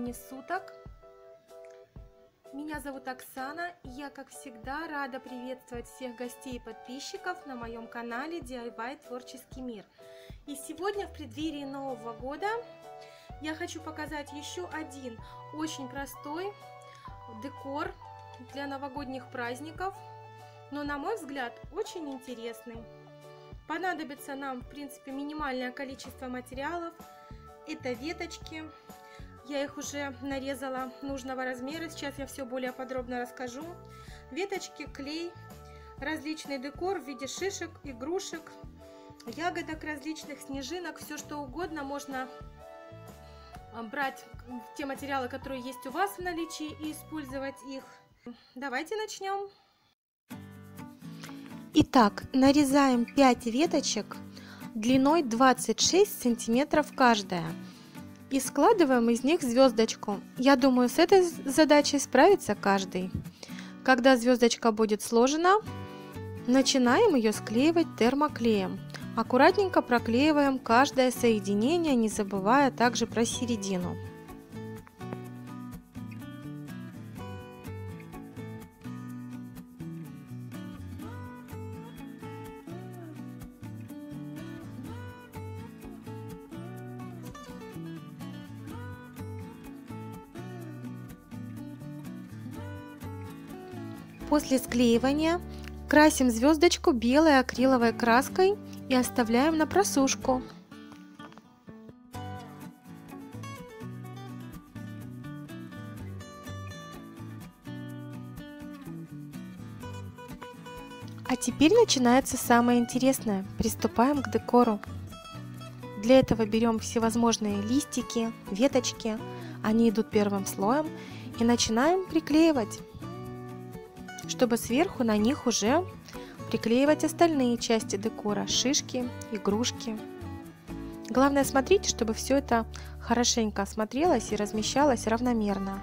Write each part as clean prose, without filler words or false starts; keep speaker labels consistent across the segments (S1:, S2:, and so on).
S1: времени суток. Меня зовут Оксана, и я, как всегда, рада приветствовать всех гостей и подписчиков на моем канале DIY Творческий мир. И сегодня, в преддверии Нового года, я хочу показать еще один очень простой декор для новогодних праздников, но, на мой взгляд, очень интересный. Понадобится нам, в принципе, минимальное количество материалов. Это веточки. Я их уже нарезала нужного размера. Сейчас я все более подробно расскажу. Веточки, клей, различный декор в виде шишек, игрушек, ягодок различных, снежинок, все что угодно. Можно брать те материалы, которые есть у вас в наличии, и использовать их. Давайте начнем. Итак, нарезаем 5 веточек длиной 26 сантиметров каждая и складываем из них звездочку. Я думаю, с этой задачей справится каждый. Когда звездочка будет сложена, начинаем ее склеивать термоклеем. Аккуратненько проклеиваем каждое соединение, не забывая также про середину. После склеивания красим звездочку белой акриловой краской и оставляем на просушку. А теперь начинается самое интересное. Приступаем к декору. Для этого берем всевозможные листики, веточки. Они идут первым слоем. И начинаем приклеивать, чтобы сверху на них уже приклеивать остальные части декора, шишки, игрушки. Главное, смотрите, чтобы все это хорошенько смотрелось и размещалось равномерно.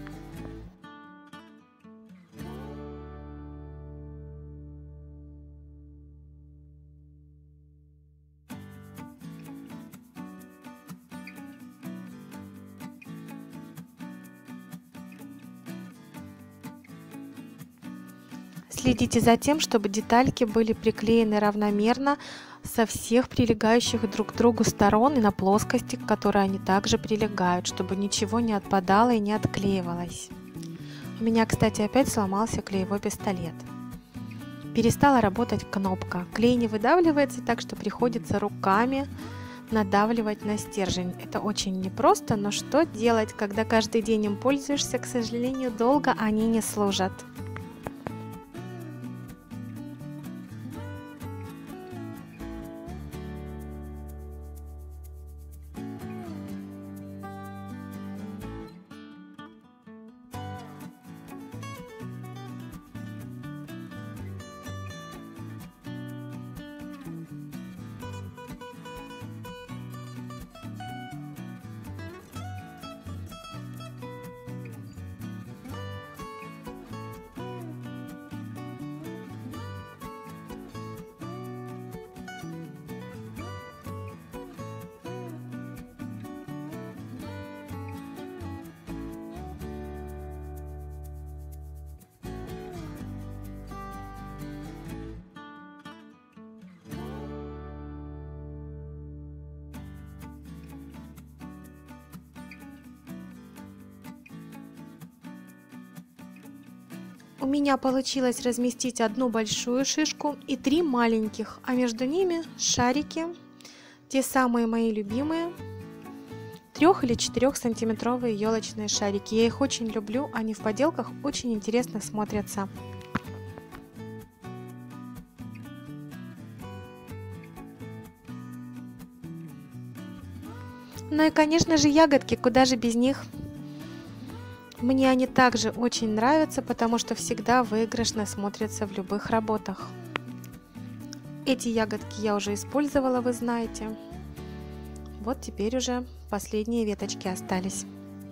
S1: Следите за тем, чтобы детальки были приклеены равномерно со всех прилегающих друг к другу сторон и на плоскости, к которой они также прилегают, чтобы ничего не отпадало и не отклеивалось. У меня, кстати, опять сломался клеевой пистолет. Перестала работать кнопка. Клей не выдавливается, так что приходится руками надавливать на стержень. Это очень непросто, но что делать, когда каждый день им пользуешься? К сожалению, долго они не служат. У меня получилось разместить одну большую шишку и 3 маленьких, а между ними шарики, те самые мои любимые, 3 или 4 сантиметровые елочные шарики. Я их очень люблю, они в поделках очень интересно смотрятся. Ну и, конечно же, ягодки, куда же без них. Мне они также очень нравятся, потому что всегда выигрышно смотрятся в любых работах. Эти ягодки я уже использовала, вы знаете. Вот теперь уже последние веточки остались.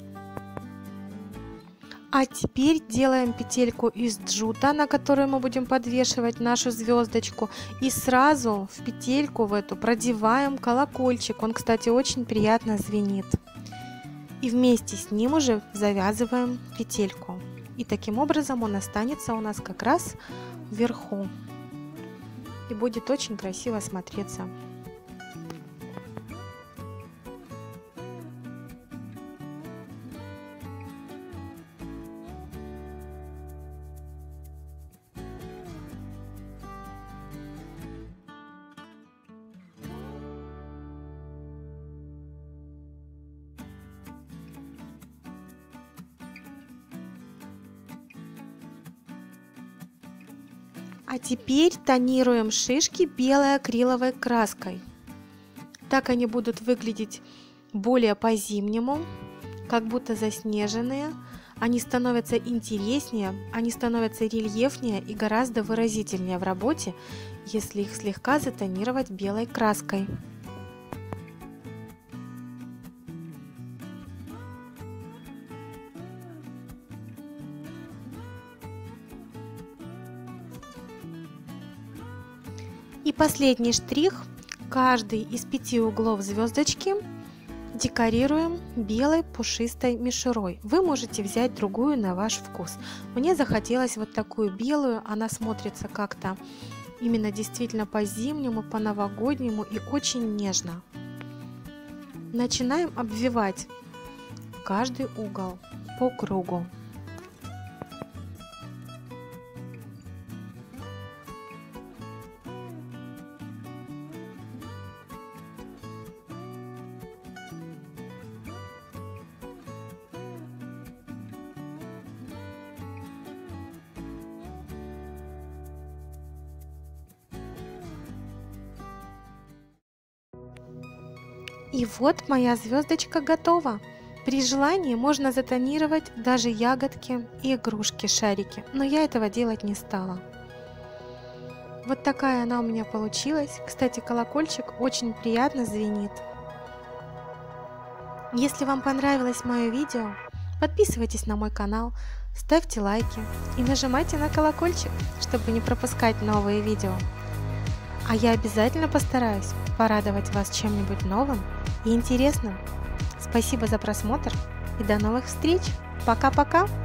S1: А теперь делаем петельку из джута, на которую мы будем подвешивать нашу звездочку. И сразу в петельку в эту продеваем колокольчик. Он, кстати, очень приятно звенит. И вместе с ним уже завязываем петельку. И таким образом он останется у нас как раз вверху. И будет очень красиво смотреться. А теперь тонируем шишки белой акриловой краской. Так они будут выглядеть более по-зимнему, как будто заснеженные. Они становятся интереснее, они становятся рельефнее и гораздо выразительнее в работе, если их слегка затонировать белой краской. И последний штрих. Каждый из 5 углов звездочки декорируем белой пушистой мишурой. Вы можете взять другую на ваш вкус. Мне захотелось вот такую белую. Она смотрится как-то именно действительно по-зимнему, по-новогоднему и очень нежно. Начинаем обвивать каждый угол по кругу. И вот моя звездочка готова. При желании можно затонировать даже ягодки и игрушки, шарики, но я этого делать не стала. Вот такая она у меня получилась. Кстати, колокольчик очень приятно звенит. Если вам понравилось мое видео, подписывайтесь на мой канал, ставьте лайки и нажимайте на колокольчик, чтобы не пропускать новые видео. А я обязательно постараюсь порадовать вас чем-нибудь новым и интересным. Спасибо за просмотр и до новых встреч. Пока-пока!